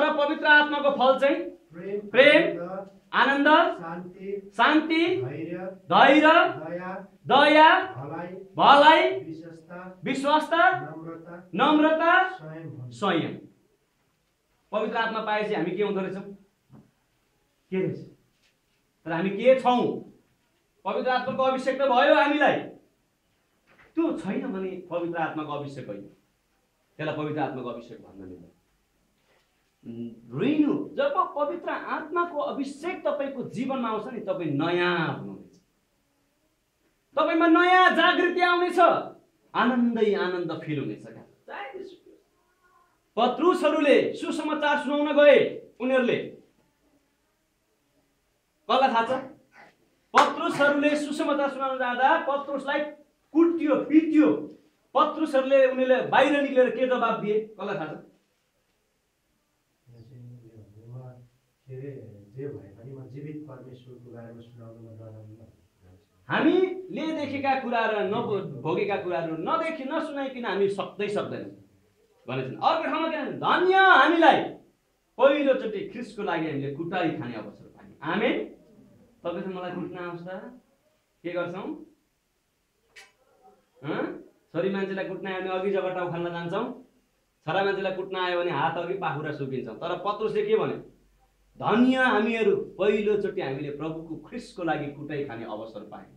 आनन्द, शान्ति, धैर्य, दया, भलाइ, विश्वासता, नम्रता, संयम। पवित्र आत्मा पाएपछि हामी के हुँदो रहेछौँ? के रहेछ? तर हामी के छौँ? पवित्र आत्माको अभिषेक त भयो हामीलाई, त्यो छैन भने पवित्र आत्माको अभिषेक होइन। त्यसलाई पवित्र आत्माको अभिषेक भन्न मिल्दैन। रिन्यू, जब पवित्र आत्माको अभिषेक तपाईँको जीवनमा आउँछ नि, तपाईँ नयाँ हुनुहुनेछ, तपाईँमा नयाँ जागृति आउनेछ, आनन्दै आनन्द फिल हुनेछ। पत्रुसहरूले सुसमाचार सुनाउन गए, उनीहरूले कसलाई थाहा छ? पत्रुसहरूले सुसमाचार सुनाउन जाँदा पत्रुसलाई कुट्यो, पिट्यो। पत्रुसहरूले उनीहरूले बाहिर निक्लेर के जवाब दिए? कसलाई थाहा छ? हामीले देखेका कुरा र नभोगेका कुराहरू नदेखि नसुनाइकन हामी सक्दैनौँ भनेछन्। अर्को ठाउँमा के भन्छ? धन्य हामीलाई पहिलोचोटि ख्रिस्टको लागि हामीले कुटाई खाने अवसर पायौँ। आमेन। तपाईँ त मलाई कुट्न आउँछ त के गर्छौँ? छोरी मान्छेलाई कुट्न आयो भने अघि जग्गा टाउ खान जान्छौँ, छोरा मान्छेलाई कुट्न आयो भने हात अघि पाखुरा सुकिन्छौँ। तर पत्रुसले के भन्यो? धन्य हामीहरू पहिलोचोटि हामीले प्रभुको ख्रिस्टको लागि कुटाई खाने अवसर पायौँ।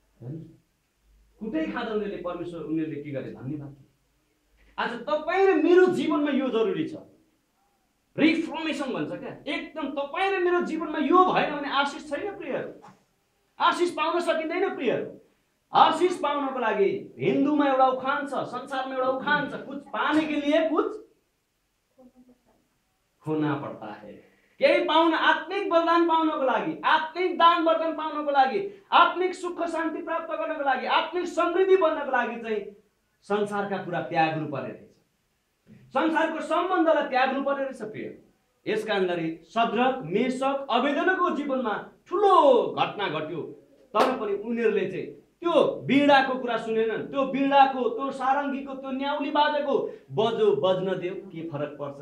कुटाई खाँदा उनीहरूले के गरे? धन्यवाद। आज तपाईँ र मेरो जीवनमा यो जरुरी छ, रिफर्मेसन भन्छ क्या। एकदम तपाईँ र मेरो जीवनमा यो भएन भने आशिष छैन प्रियहरू, आशिष पाउन सकिँदैन प्रियहरू। आशीष पाउनको लागि हिन्दूमा एउटा उखान छ, संसारमा एउटा उखान छ, कुछ पाने के लिए कुछ खोना पड़ता है। केही पाउन, आत्मिक वरदान पाउनको लागि, आत्मिक दान वरदान पाउनको लागि, आत्मिक सुख शान्ति प्राप्त गर्नको लागि, आत्मिक समृद्धि बन्नको लागि चाहिँ संसारका कुरा त्याग्नु पर्ने रहेछ, संसारको सम्बन्धलाई त्याग्नु पर्ने रहेछ प्रिय। यसकारणले शद्रक, मेशक, अबेदनको जीवनमा ठुलो घटना घट्यो, तर पनि उनीहरूले चाहिँ त्यो बीडाको कुरा सुनेनन्। त्यो बीडाको, त्यो सारङ्गीको, त्यो न्याउली बाजाको बजो बज्न दियो, के फरक पर्छ?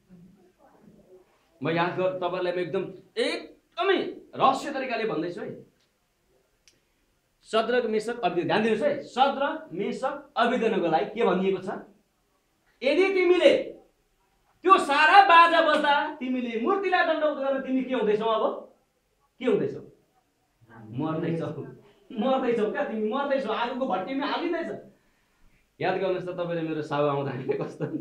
म याद गर तपाईलाई म एकदमै रहस्य तरिकाले भन्दैछु है। शद्रक, मेशक, अबेदनको, ध्यान दिनुहोस् है। शद्रक, मेशक, अबेदनको लागि के भनिएको छ? यदि तिमीले त्यो सारा बाजा बज्दा तिमीले मूर्तिलाई दण्डवत गरेर तिमी के हुँदैछौ? अब के हुँदैछौ? मर्दैछौ क्या तिमी, मर्दैछौ, आगोको भट्टीमा हालिँदैछ। याद गर्नुहोस् त तपाईँले मेरो साउ आउँदा कस्तो हुन्छ।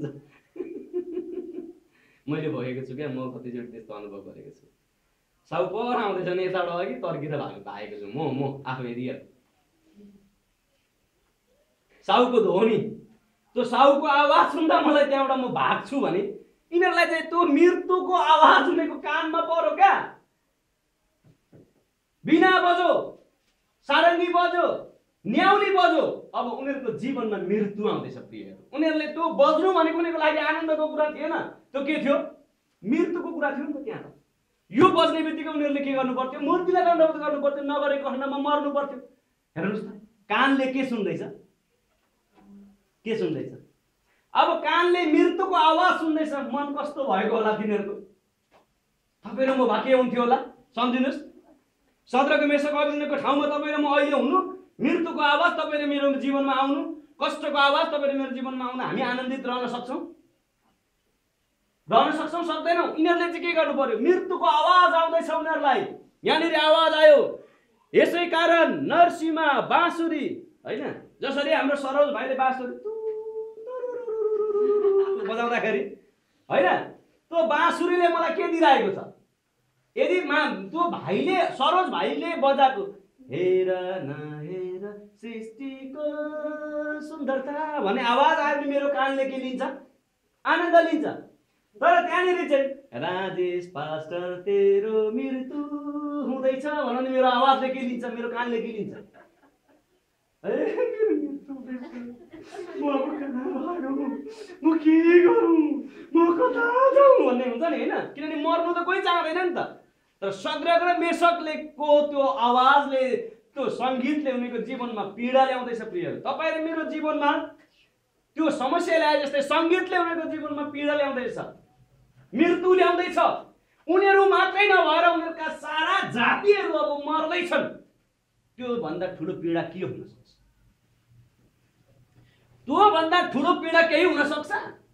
मैले भोगेको छु क्या, म कतिचोटि त्यस्तो अनुभव गरेको छु। साउ पर आउँदैछ नि, यताबाट अघि तर्किएर भागेको छु म आफै रियल। साउको ध्वनि, त्यो साउको आवाज सुन्दा मलाई त्यहाँबाट म भाग्छु भने यिनीहरूलाई चाहिँ त्यो मृत्युको आवाज सुनेको कानमा पर्यो क्या। बिना बजो, सारङ्गी बजो, न्याउली बजो, अब उनीहरूको जीवनमा मृत्यु आउँदैछ प्रियहरू। उनीहरूले त्यो बज्नु भनेको उनीहरूको लागि आनन्दको कुरा थिएन, त्यो के थियो? मृत्युको कुरा थियो नि त। त्यहाँ यो बज्ने बित्तिकै उनीहरूले के गर्नु पर्थ्यो? मूर्तिलाई दण्डवत गर्नु पर्थ्यो, नगरेको खण्डमा मर्नु पर्थ्यो। हेर्नुहोस् त, कानले के सुन्दैछ? के सुन्दैछ? अब कानले मृत्युको आवाज सुन्दैछ, मन कस्तो भएको होला तिनीहरूको? तपाईँ र म भए के हुन्थ्यो होला? सम्झिनुहोस्, सद्रक मेसक अबेदनको ठाउँमा तपाईँ र म अहिले हुनु, मृत्युको आवाज तपाईँ र मेरो जीवनमा आउनु, कष्टको आवाज तपाईँ र मेरो जीवनमा आउनु, हामी आनन्दित रहन सक्छौँ? रहन सक्छौँ? सक्दैनौँ। यिनीहरूले चाहिँ के गर्नु पर्यो? मृत्युको आवाज आउँदैछ उनीहरूलाई, यहाँनिर आवाज आयो। यसै कारण नरसिंह बाँसुरी, होइन, जसरी हाम्रो सरोज भाइले बाँसुरी बजाउँदाखेरि, होइन, त्यो बाँसुरीले मलाई के दिइरहेको छ? यदि त्यो भाइले, सरोज भाइले बजाएको हेर न हेर सृष्टिको सुन्दरता भन्ने आवाज आयो भने मेरो कानले के लिन्छ? आनन्द लिन्छ। तर त्यहाँनिर चाहिँ राजेश पास्टर तेरो मृत्यु हुँदैछ भन्नु नि मेरो आवाजले के लिन्छ? मेरो कानले के लिन्छ? म के गरौँ, म कता जाउँ भन्ने हुन्छ नि, होइन? किनभने मर्नु त कोही चाहँदैन नि त। तर सद्रक र मेसकले को त्यो आवाजले, त्यो सङ्गीतले उनीको जीवनमा पीडा ल्याउँदैछ। प्रियहरू, तपाईँ र मेरो जीवनमा त्यो समस्या ल्याए जस्तै सङ्गीतले उनीको जीवनमा पीडा ल्याउँदैछ, मृत्यु ल्याउँदैछ। उनीहरू मात्रै नभएर उनीहरूका सारा जातिहरू अब मर्दैछन्। त्योभन्दा ठुलो पीडा के हुन सक्छ? त्योभन्दा ठुलो पीडा केही हुन सक्छ?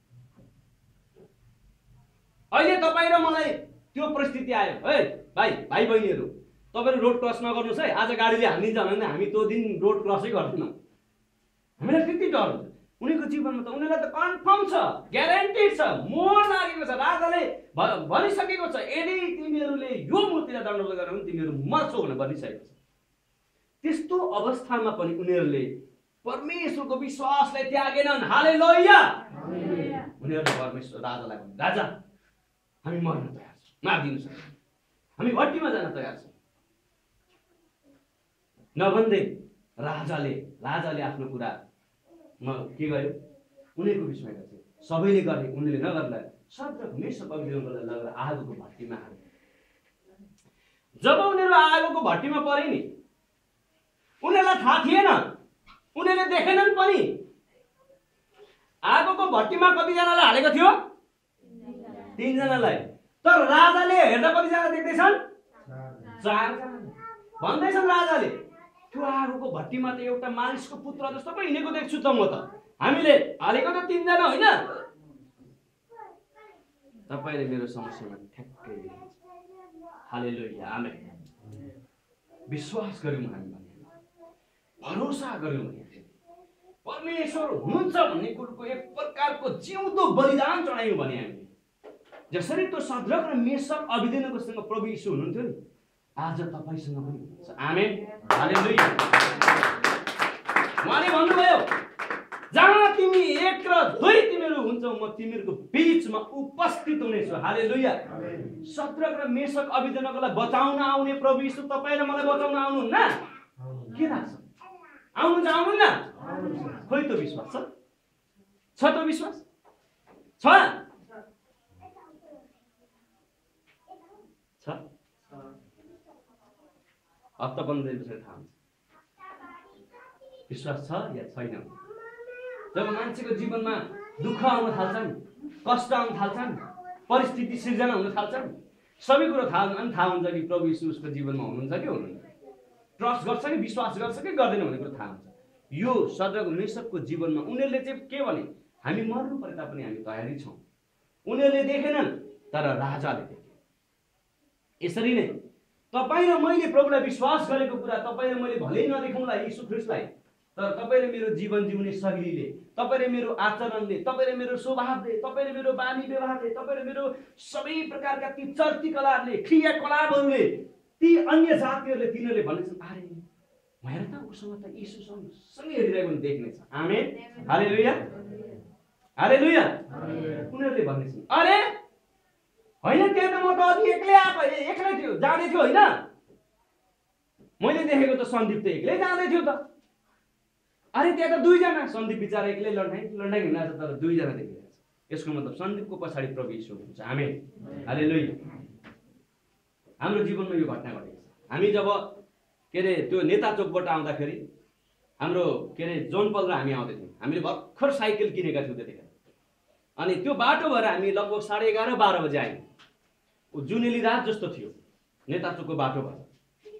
अहिले तपाईँ र मलाई त्यो परिस्थिति आयो, है भाइ भाइ बहिनीहरू, तपाईँहरू रोड क्रस नगर्नुहोस् है। आज गाडीले हानिदिन्छ भने हामी त्यो दिन रोड क्रसै गर्दैनौँ। हामीलाई त्यति डर हुन्छ। उनीको जीवनमा त उनीहरूलाई त कन्फर्म छ, ग्यारेन्टी छ, मोहर लागेको छ। राजाले भनिसकेको छ, यदि तिमीहरूले यो मूर्तिलाई दण्डवत गर्यो भने तिमीहरू मर्छौ भनेर भनिसकेको छ। त्यस्तो अवस्थामा पनि उनीहरूले परमेश्वरको विश्वासलाई त्यागेनन्। हालेलुया। उनीहरूले परमेश्वर राजालाई भने, राजा हामी मर्न तयार छौँ, मारिदिनुहोस्, हामी भट्टीमा जान तयार छौँ नभन्दै राजाले आफ्नो कुरा के गर्यो? उनीहरूको विषयमा चाहिँ सबैले गरे, उनीहरूले नगर्दा सद्रक मेसक अबेदनगोलाई लगेर आगोको भट्टीमा हाले। जब उनीहरू आगोको भट्टीमा परे नि, उनीहरूलाई थाहा थिएन, उनीहरूले देखेनन् पनि। आगोको भट्टीमा कतिजनालाई हालेको थियो? 3 जनालाई। तर राजाले हेर्दा कतिजना देख्दैछन्? 4 जना। भन्दैछन् राजाले, त्यो आगोको भट्टीमा त एउटा मानिसको पुत्र जस्तो पो हिँडेको देख्छु त म त। हामीले हालेको त 3 जना होइन? तपाईँले मेरो समस्यामा ठ्याक्कै। हालेलुया, आमेन। विश्वास गऱ्यौँ हामी भने, भरोसा गऱ्यौँ भने परमेश्वर हुनुहुन्छ भन्ने कुरोको एक प्रकारको जिउँदो बलिदान चढायौँ भने हामी, जसरी त्यो सद्रक र मेसक अबेदनगोसँग प्रभु यीशु हुनुहुन्थ्यो नि, आज तपाईसँग पनि हुनुहुन्छ। आमेन। हालेलुया। उहाँले भन्नुभयो, जहाँ तिमी 1 र 2 तिमीहरू हुन्छौ, म तिमीहरूको बीचमा उपस्थित हुनेछु। हालेलुया। सद्रक र मेसक अबेदनगोलाई बचाउन आउने प्रभु यीशु तपाईँ र मलाई बचाउन आउनुहुन्न? के लाग्छ? आउनुहुन्छ? आउनुहुन्न? खोइ त्यो विश्वास छ? छ त्यो विश्वास? छ? छ? हप्ता 15 दिन थाहा हुन्छ विश्वास छ या छैन। जब मान्छेको जीवनमा दुःख आउन थाल्छ नि, कष्ट आउन थाल्छ नि, परिस्थिति सिर्जना हुन थाल्छ नि, सबै कुरो थाहा हुन्छ कि प्रभु यीशु उसको जीवनमा हुनुहुन्छ कि हुनुहुन्न, ट्रस्ट गर्छ कि विश्वास गर्छ कि गर्दैन भन्ने कुरो थाहा हुन्छ। यो सद्रक मेसकको जीवनमा उनीहरूले चाहिँ के भने, हामी मर्नु परे तापनि हामी तयारी छौँ। उनीहरूले देखेनन्, तर राजाले देखे। यसरी नै तपाईँ र मैले प्रभुलाई विश्वास गरेको कुरा तपाईँ र मैले भलै नदेखौँला यीशु ख्रीष्टलाई, तर तपाईँ र मेरो जीवन जिउने शैलीले, तपाईँ र मेरो आचरणले, तपाईँ र मेरो स्वभावले, तपाईँ र मेरो बानी व्यवहारले, तपाईँ र मेरो सबै प्रकारका ती चर्तिकलाहरूले, क्रियाकलापहरूले, ती अन्य जातिहरूले, तिनीहरूले भन्नेछन्, अरे हेर त उसँग त यीशुसँगै हेरिरहेको पनि देख्नेछ। आमेन। हालेलुया। हालेलुया। उनीहरूले भन्नेछन्, अरे होइन, त्यहाँ त म त अघि एक्लै थियो, जाँदै थियो, होइन? मैले देखेको त सन्दीप त एक्लै जाँदै थियो त। अरे त्यहाँ त 2 जना, सन्दीप बिचारा एक्लै लड्दै हिँड्छ, तर 2 जना देखिरहेको छ। यसको मतलब सन्दीपको पछाडि प्रभु यीशु हुनुहुन्छ। आमेन। हालेलुया। हाम्रो जीवनमा यो घटना घटेको छ। हामी जब के अरे त्यो नेता चोकबाट आउँदाखेरि हाम्रो के अरे जोनपल र हामी आउँदै थियौँ। हामीले भर्खर साइकल किनेका थियौँ त्यतिखेर। अनि त्यो बाटो भएर हामी लगभग 11:30-12 बजे आयौँ। जुनेली रात जस्तो थियो नेता चोकको बाटो भएर।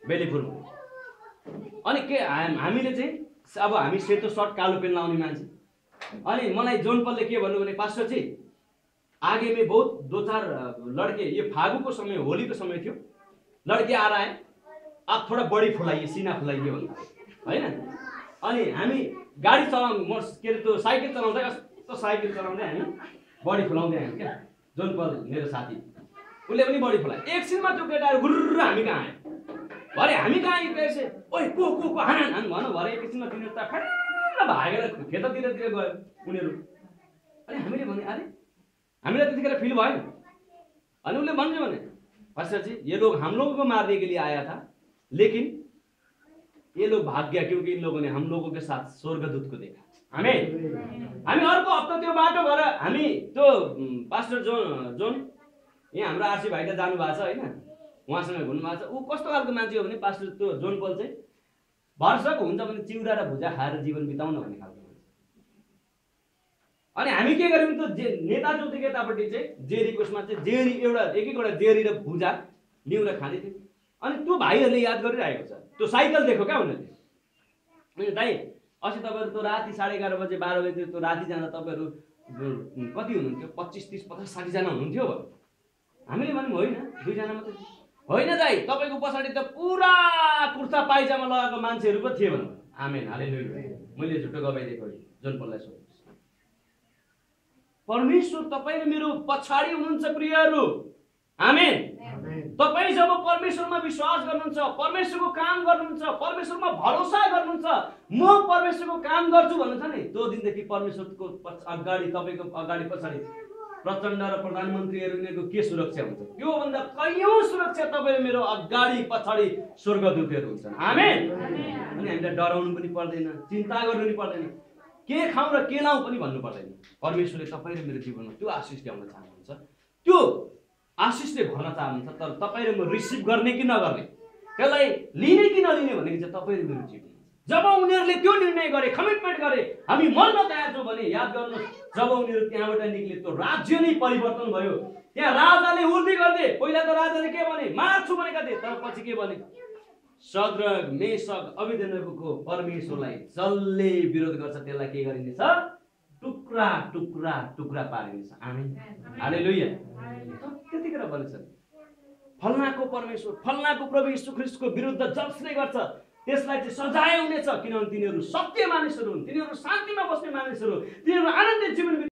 बेलीपुर। अनि के हामीले चाहिँ अब हामी सेतो सर्ट कालो पेन्ट लाउने मान्छे, अनि मलाई जोनपलले के भन्नु भने पास्टर जी आगे में बहुत 2-4 लड़के, ये फागु को समय होली को समय थियो, लड़के आ रहा है, आप थोड़ा बड़ी फुलाइए, सीना फुलाइए भन्नु हैन। अनि हामी गाडी चलाउनु के अरे त्यो साइकल चलाउँदै कस्तो साइकल चलाउँदै हामी बडी फुलाउँदै आयौँ क्या। जोनपल मेरो साथी उसले पनि बडी फुलायो। एकछिनमा त्यो केटाहरू गुर्र हामी कहाँ आयो, भरे हामी कहाँ आइपुगेपछि ओइ को हान हान भन्नु, भरे एकछिनमा तिनीहरू त फट्ट भागेर खेततिर गयो उनीहरू। अनि हामीले भने अरे हामीलाई त्यतिखेर फिल भएन। अनि उसले भन्छ भने पास्टर जी ये लोग हम लोगों को मारने के लिए आया था, लेकिन ये लोग भाग गया क्योंकि इन लोगों ने हम लोगों के साथ स्वर्गदूत को देखा। हामी अर्को हप्ता त्यो बाटो भएर हामी त्यो पास्टर जोन यहाँ हाम्रो आरसी भाइ त जानु भएको छ हैन, उहाँसँग घुम्नु भएको छ। ऊ कस्तो खालको मान्छे हो भने पास्टर त्यो जोनपल चाहिँ वर्षको हुन्छ भने चिउरा र भुजा खाएर जीवन बिताउन भन्ने खालको मान्छे। अनि हामी के गर्यौँ त्यो नेता ज्योतिको यतापट्टि चाहिँ जेरीको उसमा चाहिँ जेरी एक-एकवटा जेरी र भुजा लिउँ र खाँदै थियो। अनि त्यो भाइहरूले याद गरिरहेको छ, त्यो साइकल देखो क्या उनीहरूले। अनि दाइ अस्ति तपाईँहरू त्यो राति 11:30 बजे 12 बजे त्यो राति जाँदा तपाईँहरू कति हुनुहुन्थ्यो, 25, 30, 50, 60 जना हुनुहुन्थ्यो। हामीले भन्यौँ होइन 2 जना मात्रै होइन दाइ, तपाईँको पछाडि त पुरा कुर्ता पाइजामा लगाएको मान्छेहरू पो थिए भन्नु। आमेन, हालेलुया। मैले झुटो गवाइदिएको जोनपललाई सोध्नुहोस्, परमेश्वर तपाईले मेरो पछाडि हुनुहुन्छ प्रियहरू। आमेन। तपाईँ जब परमेश्वरमा विश्वास गर्नुहुन्छ, परमेश्वरको काम गर्नुहुन्छ, परमेश्वरमा भरोसा गर्नुहुन्छ, म परमेश्वरको काम गर्छु भन्नुहुन्छ नि, त्यो दिनदेखि परमेश्वरको अगाडि तपाईँको अगाडि पछाडि प्रचण्ड र प्रधानमन्त्रीहरू यिनीहरूको के सुरक्षा हुन्छ, त्योभन्दा कैयौँ सुरक्षा तपाईँले मेरो अगाडि पछाडि स्वर्गदूतहरू हुन्छन्। आमेन। अनि हामीलाई डराउनु पनि पर्दैन, चिन्ता गर्नु पनि पर्दैन, के खाउँ र के लाउँ पनि भन्नु पर्दैन। परमेश्वरले तपाईँ र मेरो जीवनमा त्यो आशिष ल्याउन चाहनुहुन्छ, त्यो आशिषले भर्न चाहनुहुन्छ। तर तपाईँ र म रिसिभ गर्ने कि नगर्ने, त्यसलाई लिने कि नलिने भनेको चाहिँ तपाईँ र मेरो जीवन। जब उनीहरूले त्यो निर्णय गरे, कमिटमेन्ट गरे, हामी मर्न तयार छौँ भने याद गर्नुहोस्, जब उनीहरू त्यहाँबाट निक्ले त्यो राज्य नै परिवर्तन भयो। त्यहाँ राजाले उर्दी गर्दे, पहिला त राजाले के भने मार्छु भनेका थिए, तर पछि के भने शद्रक मेशक अबेदनगोको परमेश्वरलाई जसले विरोध गर्छ त्यसलाई के गरिनेछ, टुक्रा टुक्रा टुक्रा पारिनेछ। आमेन, हालेलुया। त्यतिखेर भन्छ फल्नाको परमेश्वर, फल्नाको प्रभु यीशु ख्रीष्टको विरुद्ध जसले गर्छ त्यसलाई चाहिँ सजाय हुनेछ, किनभने तिनीहरू सत्य मानिसहरू हुन्, तिनीहरू शान्तिमा बस्ने मानिसहरू, तिनीहरू आनन्दित जीवन